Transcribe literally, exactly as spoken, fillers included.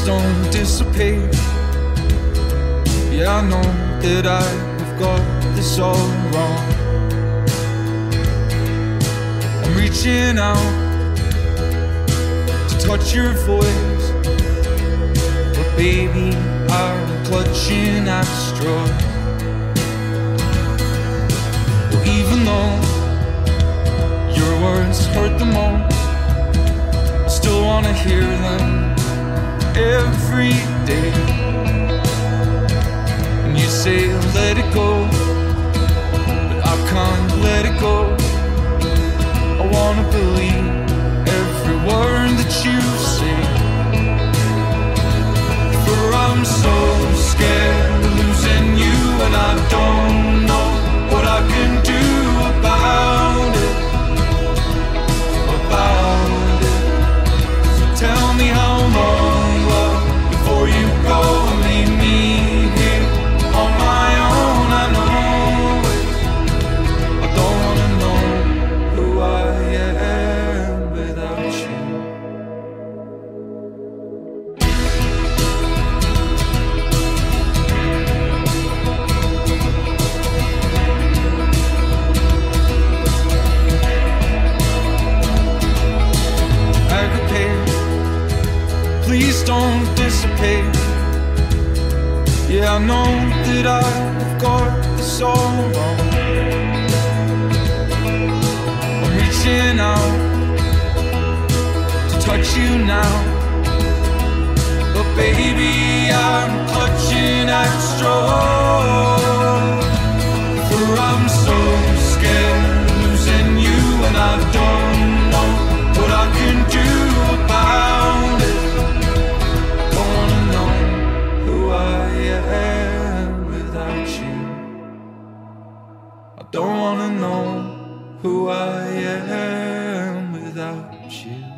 don't dissipate. Yeah, I know that I have got this all wrong. I'm reaching out to touch your voice, but baby, I'm clutching at straws. Well, even though your words hurt the most, I still wanna hear them every day. And you say let it go, but I can't let it go. I wanna believe every word that you say, for I'm so scared of losing you, and I don't know what I can do about it, about it. So tell me how long, love, before you go and leave me here on my own. I know it. I don't wanna know who I am without you. Please don't dissipate. Yeah, I know that I've got this all wrong. I'm reaching out to touch you now, but baby, I'm clutching at straws. For I'm so scared of losing you, and I don't know what I can do about it. I don't wanna know who I am without you.